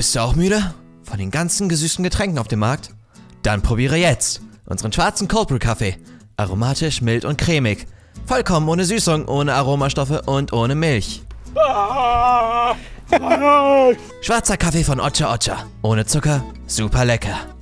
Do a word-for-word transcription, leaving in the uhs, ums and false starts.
Bist du auch müde? Von den ganzen gesüßten Getränken auf dem Markt? Dann probiere jetzt unseren schwarzen Cold Brew Kaffee. Aromatisch, mild und cremig. Vollkommen ohne Süßung, ohne Aromastoffe und ohne Milch. Schwarzer Kaffee von Ocha Ocha. Ohne Zucker, super lecker.